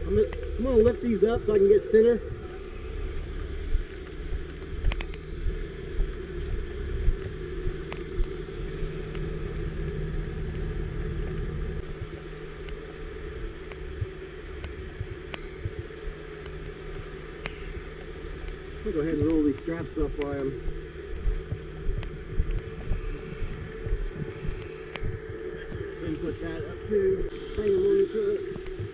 I'm gonna lift these up so I can get center. I'll go ahead and roll these straps up while I'm and put that up too. Hang them on the truck.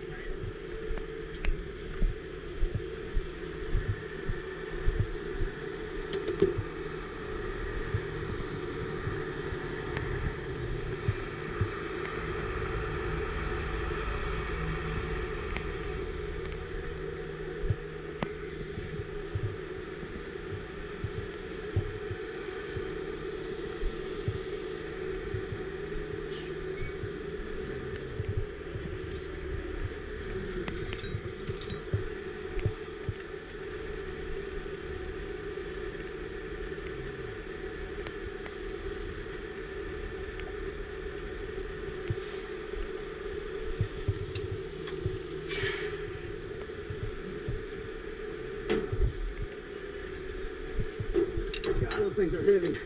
God, those things are heavy.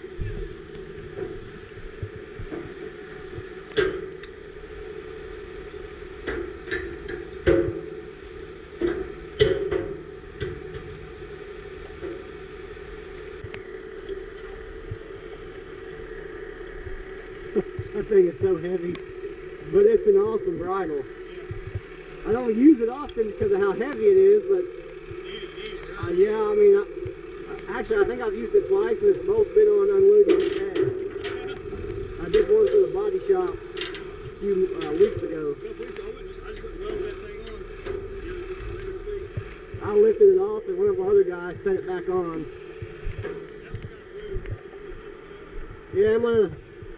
That thing is so heavy, but it's an awesome bridle. I don't use it often because of how heavy it is, but yeah, I mean, actually I think I've used it twice and it's both been on unloading bags. I did one for the body shop a few weeks ago. I lifted it off and one of our other guys set it back on. Yeah, I'm gonna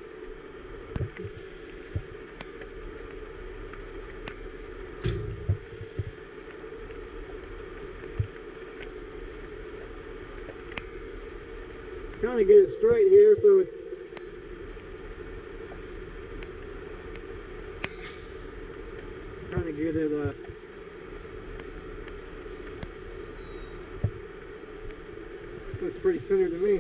kind of get it straight here so it's kind of get it looks pretty centered to me.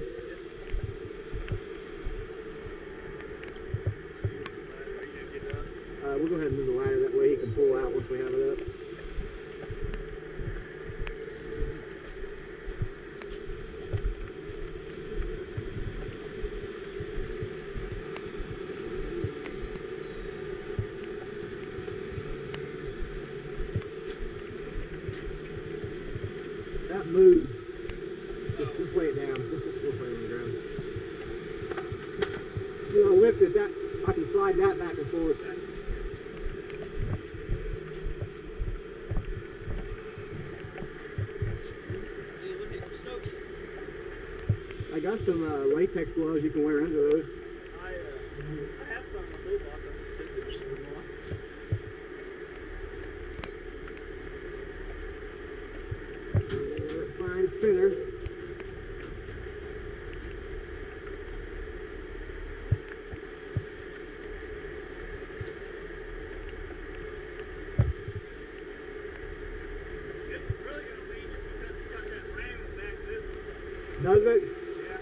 We'll go ahead and move the ladder, that way he can pull out once we have it up. That moves. Just lay it down. Just lay it on the ground. You know, lift it. That I can slide that back and forth. I got some latex gloves you can wear under those. I have some in my toolbox. I'm just sticking with them. Find center. It's really going to be just because it's got that ram back this way. Does it? Yeah.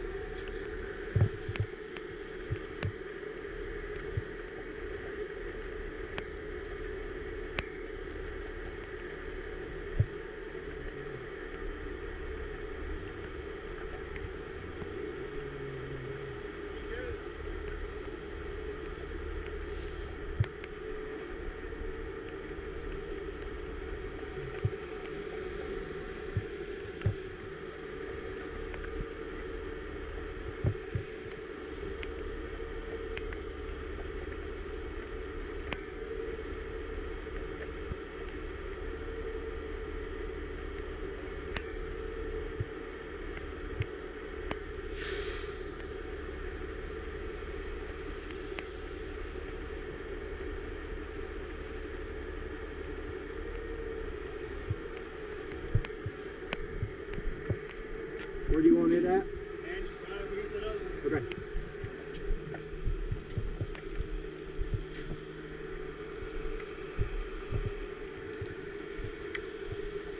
Where do you want it at? And right over against that other one. Okay.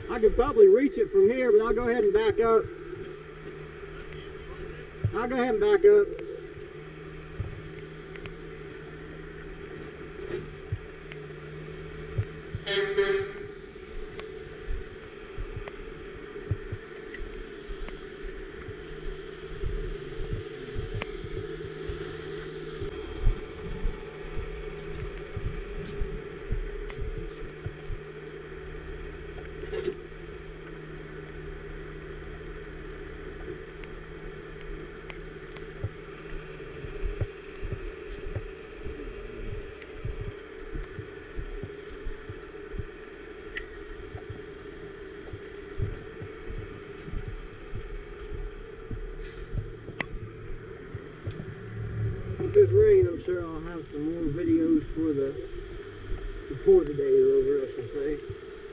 I could probably reach it from here, but I'll go ahead and back up. I'll go ahead and back up. With this rain, I'm sure I'll have some more videos before the day is over, I should say.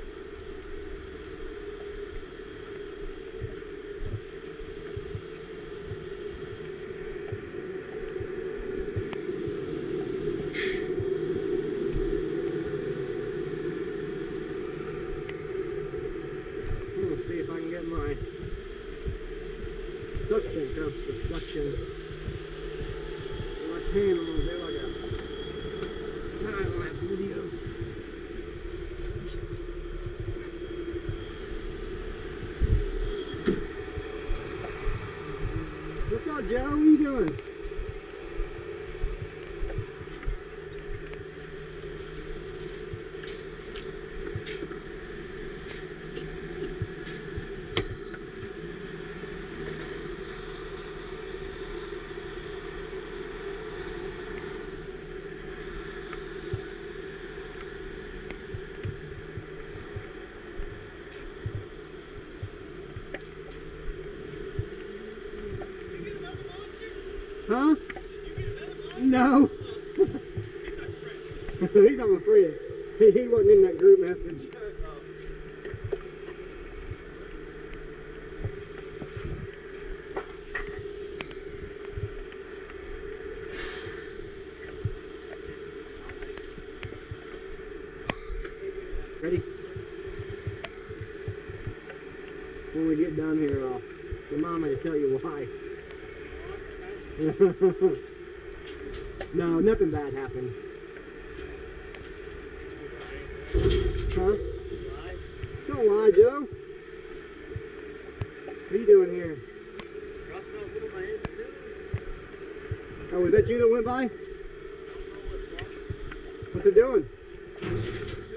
I'm gonna see if I can get my suction cup for suction. I'm gonna do like a time-lapse video. What's up, Joe? What are you doing? Huh? No. He's not my friend. He wasn't in that group message. Ready? When we get done here, I'll remind me to tell you why. No, nothing bad happened. Huh? Don't lie, Joe. What are you doing here? Oh, was that you that went by? What's it doing?